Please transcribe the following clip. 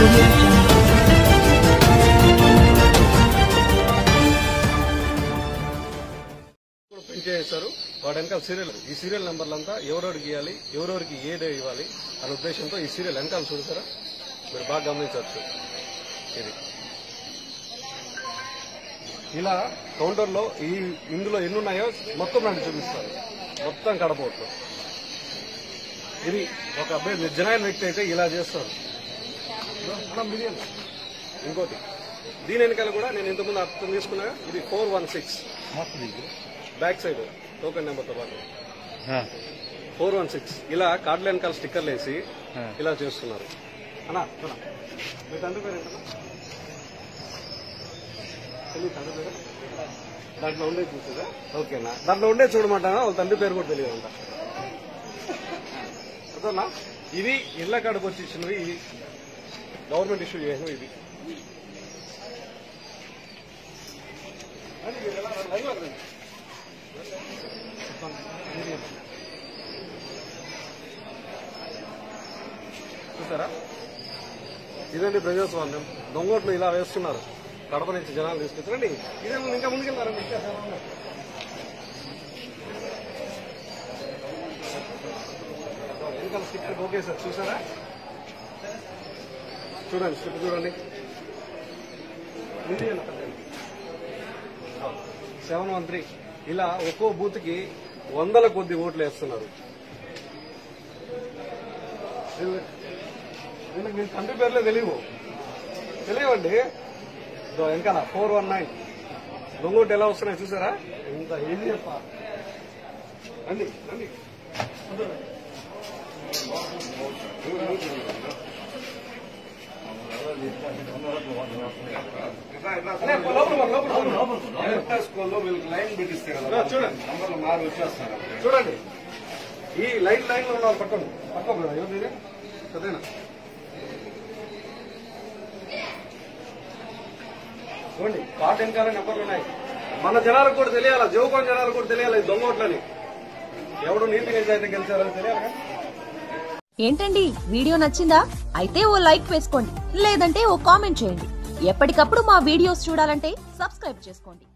చేశారు వాడు వెనకాల సీరియల్ ఈ సీరియల్ నెంబర్లంతా ఎవరెవరికి ఇవ్వాలి ఎవరెవరికి ఏ డే ఇవ్వాలి అనే ఉద్దేశంతో ఈ సీరియల్ వెనకాల చూడతారా మీరు బాగా గమనించవచ్చు. ఇది ఇలా కౌంటర్లో ఇందులో ఎన్ని ఉన్నాయో మొత్తం నాకు చూపిస్తారు, మొత్తం కడపోట్లు. ఇది ఒక అబ్బాయి నిజమైన వ్యక్తి అయితే ఇలా చేస్తారు. ఇంకోటి దీని వెనకాల కూడా నేను ఇంతకుముందు అర్థం తీసుకున్నా, ఇది 416 బ్యాక్ సైడ్ టోకెన్ నెంబర్తో పాటు 416 ఇలా కార్డుల వెనకాల స్టిక్కర్లు వేసి ఇలా చేస్తున్నారు. అన్నా మీ తండ్రి పేరు ఏంటన్నా? దాంట్లో ఉండే చూసేదా? ఓకేనా, దాంట్లో ఉండే చూడమంటానా, వాళ్ళ తండ్రి పేరు కూడా తెలియదు అంట. అదన్నా ఇవి ఇళ్ల కాడకు వచ్చి ఇచ్చినవి, ఇవి గవర్నమెంట్ ఇష్యూ చేసినవి. ఇది చూసారా, ఇదండి ప్రజాస్వామ్యం. దొంగోట్లు ఇలా వేస్తున్నారు, కడప నుంచి జనాలు తీసుకొచ్చారండి. ఇదే ఇంకా ముందుకెళ్తారండి. వెనకాల స్టిక్ ఓకే సార్, చూసారా? చూడండి స్టిక్ చూడండి. 713 ఇలా ఒక్కో బూత్ కి 100 కొద్ది ఓట్లు వేస్తున్నారు. వీళ్ళకి మీ తండ్రి పేర్లే తెలియవండి. వెనకాల 419 దొంగోటి ఎలా వస్తున్నాయి చూసారా? ఇంత ఈజీ చెప్ప. రండి రండి. స్కూల్లో వీళ్ళకి లైన్ పెట్టిస్తే కదా, చూడండి నంబర్లు మారి వచ్చేస్తున్నారు. చూడండి ఈ లైన్ లో ఉన్న వాళ్ళు పట్టండి, పట్టుకోకుండా ఎవరు చదివినా చూడండి. కార్డు వెనకాల నెంబర్లు ఉన్నాయి. మన జనాలకు కూడా తెలియాలా, జోకోని జనాలకు కూడా తెలియాలి దొంగ ఓట్లని ఎవడు నీతి నిజాయితీ గెలిచారని తెలియాలి. ఏంటండి వీడియో నచ్చిందా? అయితే ఓ లైక్ వేసుకోండి, లేదంటే ఓ కామెంట్ చేయండి. ఎప్పటికప్పుడు మా వీడియోస్ చూడాలంటే సబ్స్క్రైబ్ చేసుకోండి.